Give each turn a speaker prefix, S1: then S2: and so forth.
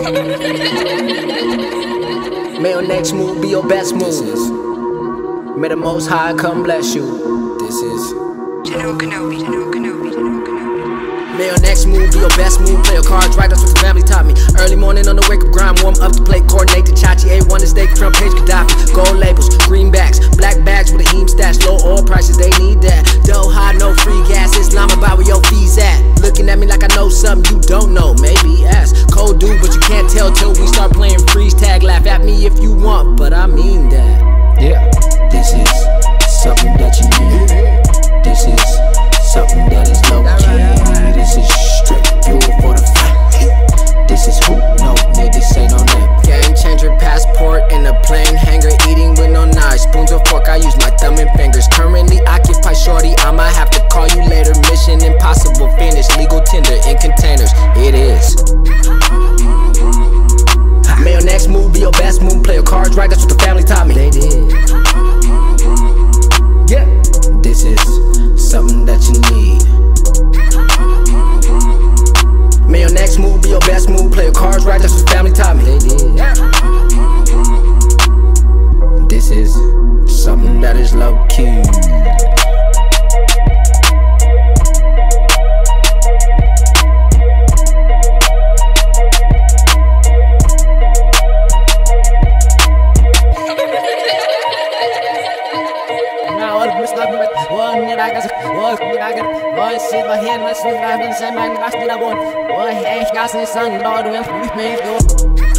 S1: May your next move be your best move. May the Most High come bless you. This is
S2: General Kenobi.
S1: May your next move be your best move. Play your cards right, that's what the family taught me. Early morning on the wake up grind, warm up to play, coordinate the Chachi. A1 is steak, front page Gaddafi. Gold labels, greenbacks, black bags with a heme stash. Low oil prices, they need that. Dough high, no free gas. Islamabad where your fees at. Looking at me like I know something you don't know. Maybe ask. Cold dude, but you can't tell till we start playing freeze tag. Laugh at me if you want, but I mean that. Yeah.
S3: This is something that you need. This is something that is low key. This is straight fuel for the fight. This is who? No, nigga, this ain't on that.
S1: Game changer, passport in a plane hanger. Eating with no knives, spoons or fork. I use my thumb and fingers. Currently occupied, shorty. I might have to call you later. Mission impossible, finish. Legal tender in containers. It is. May your next move be your best move. Play your cards right, that's what the family taught me. They did. Yeah.
S3: This is something that you need.
S1: May your next move be your best move. Play your cards right, that's what the family taught me.
S3: They did.
S1: Yeah.
S3: This is something that is low key.
S4: Sit my hand, let's live life in the same man, I still I want. Boy, ain't got some sun, Lord, we'll be made.